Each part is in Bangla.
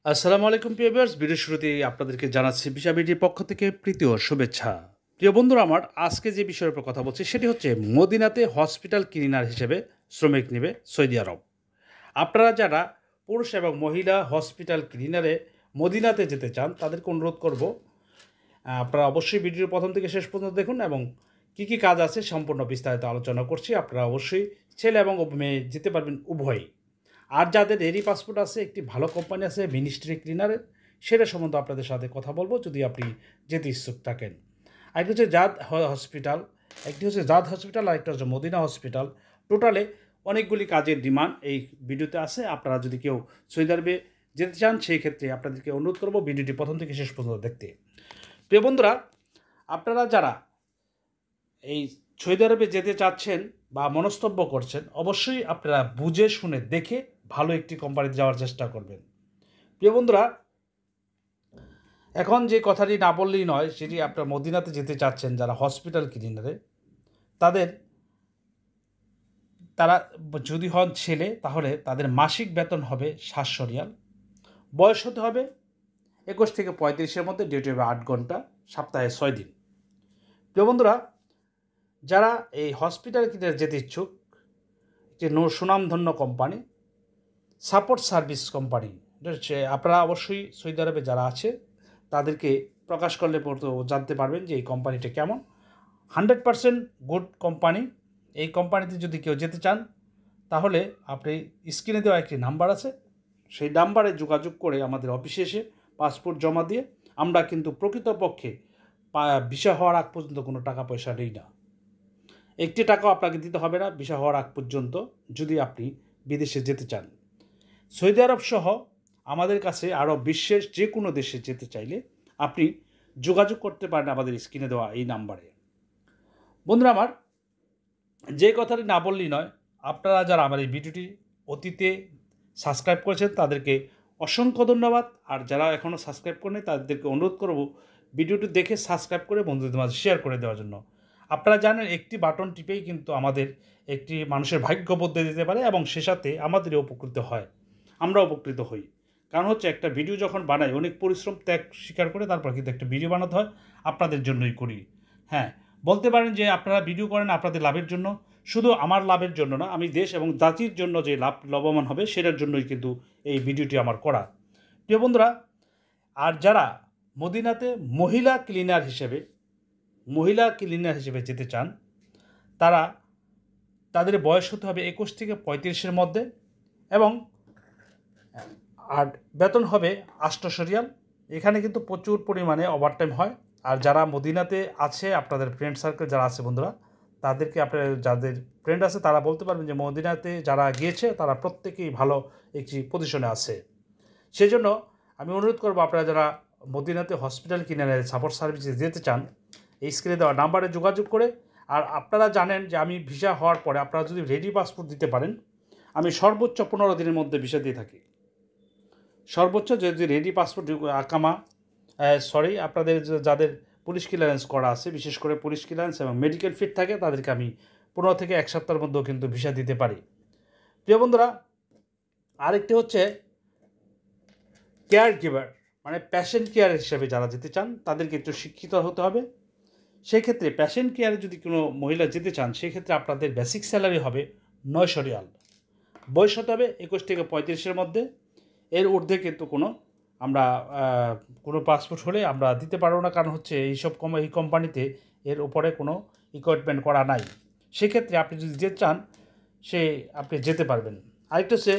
আসসালামু আলাইকুম প্রিয় ভিউয়ার্স, ভিডিও শুরুতেই আপনাদেরকে জানাচ্ছি ভিসা বিডির পক্ষ থেকে প্রীতি ও শুভেচ্ছা। প্রিয় বন্ধুরা আমার, আজকে যে বিষয়ের উপর কথা বলছি সেটি হচ্ছে মদিনাতে হসপিটাল ক্লিনার হিসেবে শ্রমিক নেবে সৌদি আরব। আপনারা যারা পুরুষ এবং মহিলা হসপিটাল ক্লিনারে মদিনাতে যেতে চান তাদেরকে অনুরোধ করব, আপনারা অবশ্যই ভিডিওর প্রথম থেকে শেষ পর্যন্ত দেখুন এবং কী কী কাজ আছে সম্পূর্ণ বিস্তারিত আলোচনা করছি। আপনারা অবশ্যই ছেলে এবং মেয়ে যেতে পারবেন উভয়ই। আর যাদের রেডি পাসপোর্ট আছে, একটি ভালো কোম্পানি আছে মিনিস্ট্রি ক্লিনারের, সেটা সম্বন্ধে আপনাদের সাথে কথা বলবো যদি আপনি যেতে ইচ্ছুক থাকেন। আরেকটি হচ্ছে জাদ হসপিটাল, একটি হচ্ছে জাদ হসপিটাল, আরেকটা হচ্ছে মদিনা হসপিটাল। টোটালে অনেকগুলি কাজের ডিমান্ড এই ভিডিওতে আছে। আপনারা যদি কেউ সৌদি আরবে যেতে চান সেই ক্ষেত্রে আপনাদেরকে অনুরোধ করবো ভিডিওটি প্রথম থেকে শেষ পর্যন্ত দেখতে। প্রিয় বন্ধুরা, আপনারা যারা এই সৌদি আরবে যেতে চাচ্ছেন বা মনস্তব্য করছেন, অবশ্যই আপনারা বুঝে শুনে দেখে ভালো একটি কোম্পানিতে যাওয়ার চেষ্টা করবেন। প্রিয় বন্ধুরা, এখন যে কথাটি না বললেই নয়, সেটি আপনারা মদিনাতে যেতে চাচ্ছেন যারা হসপিটাল ক্লিনারে, তারা যদি হন ছেলে তাহলে তাদের মাসিক বেতন হবে 700 রিয়াল। বয়স হতে হবে 21 থেকে 35-এর মধ্যে, ডিউটি হবে 8 ঘন্টা, সপ্তাহে 6 দিন। প্রিয় বন্ধুরা, যারা এই হসপিটাল ক্লিনারে যেতে ইচ্ছুক, একটি সুনামধন্য কোম্পানি, সাপোর্ট সার্ভিস কোম্পানি, আপনারা অবশ্যই সৌদি আরবে যারা আছে তাদেরকে প্রকাশ করলে জানতে পারবেন যে এই কোম্পানিটা কেমন। 100% গুড কোম্পানি। এই কোম্পানিতে যদি কেউ যেতে চান তাহলে আপনি স্ক্রিনে দেওয়া একটি নাম্বার আছে, সেই নাম্বারে যোগাযোগ করে আমাদের অফিসে এসে পাসপোর্ট জমা দিয়ে, আমরা কিন্তু প্রকৃতপক্ষে ভিসা হওয়ার আগ পর্যন্ত কোনো টাকা পয়সা নেই না। একটি টাকাও আপনাকে দিতে হবে না ভিসা হওয়ার আগ পর্যন্ত, যদি আপনি বিদেশে যেতে চান। সৌদি আরব সহ আমাদের কাছে আরও বিশ্বের যে কোনো দেশে যেতে চাইলে আপনি যোগাযোগ করতে পারেন আমাদের স্ক্রিনে দেওয়া এই নাম্বারে। বন্ধুরা আমার, যে কথাটি না বললেই নয়, আপনারা যারা আমার এই ভিডিওটি অতীতে সাবস্ক্রাইব করেছেন তাদেরকে অসংখ্য ধন্যবাদ। আর যারা এখনও সাবস্ক্রাইব করেনি তাদেরকে অনুরোধ করব ভিডিওটি দেখে সাবস্ক্রাইব করে বন্ধুদের মাঝে শেয়ার করে দেওয়ার জন্য। আপনারা জানেন একটি বাটন টিপেই কিন্তু আমাদের একটি মানুষের ভাগ্য বদলে দিতে পারে এবং সে সাথে আমাদেরও উপকৃত হয়, আমরা উপকৃত হই। কারণ হচ্ছে একটা ভিডিও যখন বানাই অনেক পরিশ্রম ত্যাগ স্বীকার করে তারপর কিন্তু একটা ভিডিও বানাতে হয়, আপনাদের জন্যই করি। হ্যাঁ, বলতে পারেন যে আপনারা ভিডিও করেন আপনাদের লাভের জন্য, শুধু আমার লাভের জন্য না, আমি দেশ এবং জাতির জন্য যে লাভবান হবে সেটার জন্যই কিন্তু এই ভিডিওটি আমার করা। প্রিয় বন্ধুরা, আর যারা মদিনাতে মহিলা ক্লিনার হিসেবে যেতে চান তারা, তাদের বয়স হতে হবে 21 থেকে 35-এর মধ্যে এবং আর বেতন হবে 800 রিয়াল। এখানে কিন্তু প্রচুর পরিমাণে ওভারটাইম হয়। আর যারা মদিনাতে আছে, আপনাদের ফ্রেন্ড সার্কেল যারা আছে বন্ধুরা, তাদেরকে আপনার যাদের ফ্রেন্ড আছে তারা বলতে পারবেন যে মদিনাতে যারা গিয়েছে তারা প্রত্যেকেই ভালো একটি পজিশনে আছে। সেজন্য আমি অনুরোধ করবো আপনারা যারা মদিনাতে হসপিটাল ক্লিনারের সাপোর্ট সার্ভিসে যেতে চান, এই স্ক্রিনে দেওয়া নাম্বারে যোগাযোগ করে। আর আপনারা জানেন যে আমি ভিসা হওয়ার পরে আপনারা যদি রেডি পাসপোর্ট দিতে পারেন, আমি সর্বোচ্চ 15 দিনের মধ্যে ভিসা দিয়ে থাকি। সর্বোচ্চ যদি রেডি পাসপোর্ট আপনাদের যাদের পুলিশ ক্লিয়ারেন্স করা আছে, বিশেষ করে পুলিশ ক্লিয়ারেন্স এবং মেডিকেল ফিট থাকে, তাদেরকে আমি 15 থেকে 1 সপ্তাহের মধ্যেও কিন্তু ভিসা দিতে পারি। প্রিয় বন্ধুরা, আরেকটি হচ্ছে কেয়ার গিভার, মানে প্যাশেন্ট কেয়ার হিসেবে যারা যেতে চান তাদেরকে একটু শিক্ষিত হতে হবে। সেক্ষেত্রে প্যাশেন্ট কেয়ারে যদি কোনো মহিলা যেতে চান সেক্ষেত্রে আপনাদের বেসিক স্যালারি হবে 900 রিয়াল। বয়স হতে হবে 21 থেকে 35-এর মধ্যে। এর ঊর্ধ্বে কিন্তু কোনো পাসপোর্ট হলে আমরা দিতে পারবো না, কারণ হচ্ছে এই কোম্পানিতে এর উপরে কোনো ইকুইপমেন্ট করা নাই। সেক্ষেত্রে আপনি যদি যেতে চান আপনি যেতে পারবেন। আরেকটা হচ্ছে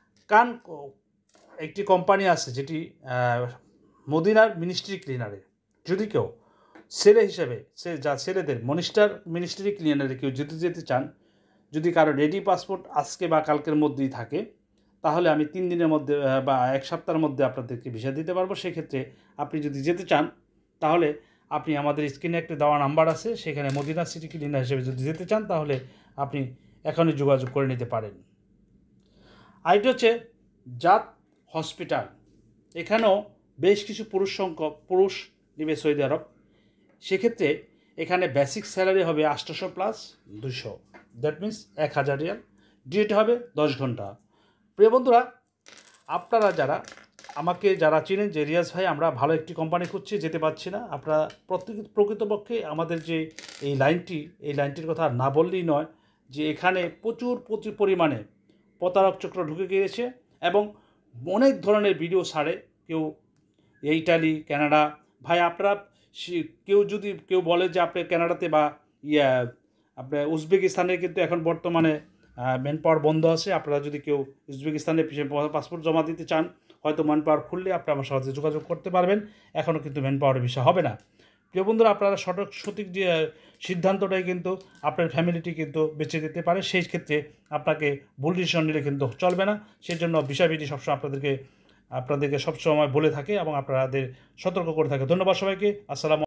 একটি কোম্পানি আছে যেটি মদিনার মিনিস্ট্রি ক্লিনারে, যদি কেউ ছেলে হিসেবে ছেলেদের মিনিস্ট্রি ক্লিনারে কেউ যেতে চান, যদি কারো রেডি পাসপোর্ট আজকে বা কালকের মধ্যেই থাকে, তাহলে আমি 3 দিনের মধ্যে বা 1 সপ্তাহের মধ্যে আপনাদেরকে ভিসা দিতে পারবো। সেক্ষেত্রে আপনি যদি যেতে চান তাহলে আপনি আমাদের স্ক্রিনে একটা দেওয়া নাম্বার আছে, সেখানে মদিনা সিটি ক্লিনার হিসেবে যদি যেতে চান তাহলে আপনি এখনই যোগাযোগ করে নিতে পারেন। আরেকটি হচ্ছে জাত হসপিটাল, এখানেও বেশ কিছু পুরুষ নেবে সৌদি আরব। সেক্ষেত্রে এখানে বেসিক স্যালারি হবে 800 প্লাস 200, দ্যাট মিনস 1000 রিয়াল। ডিউটি হবে 10 ঘন্টা। প্রিয় বন্ধুরা, আপনারা যারা আমাকে যারা চেনেন যে রিয়াজ ভাই আমরা ভালো একটি কোম্পানি খুঁজছি, যেতে পারছি না, আপনারা প্রকৃতপক্ষে আমাদের যে এই লাইনটির কথা না বললেই নয়, যে এখানে প্রচুর পরিমাণে প্রতারক চক্র ঢুকে গিয়েছে এবং অনেক ধরনের ভিডিও ছাড়ে। কেউ ইটালি, কানাডা, ভাই আপনারা কেউ বলে যে আপনি কানাডাতে বা আপনার উজবেকিস্তানে কিন্তু এখন বর্তমানে ম্যান পাওয়ার বন্ধ আছে। আপনারা যদি কেউ উজবেকিস্তানে পাসপোর্ট জমা দিতে চান, হয়তো ম্যান পাওয়ার খুললে আপনি আমার সাথে যোগাযোগ করতে পারবেন। এখনও কিন্তু ম্যান পাওয়ারের বিষয় হবে না। প্রিয় বন্ধুরা, আপনারা সঠিক যে সিদ্ধান্তটাই কিন্তু আপনার ফ্যামিলিটি কিন্তু বেঁচে যেতে পারে। সেই ক্ষেত্রে আপনাকে ভুল ডিসিশন নিলে কিন্তু চলবে না। সেই জন্য বিষয়টি সবসময় আপনাদেরকে সবসময় বলে থাকে এবং আপনাদের সতর্ক করে থাকে। ধন্যবাদ সবাইকে। আসসালামু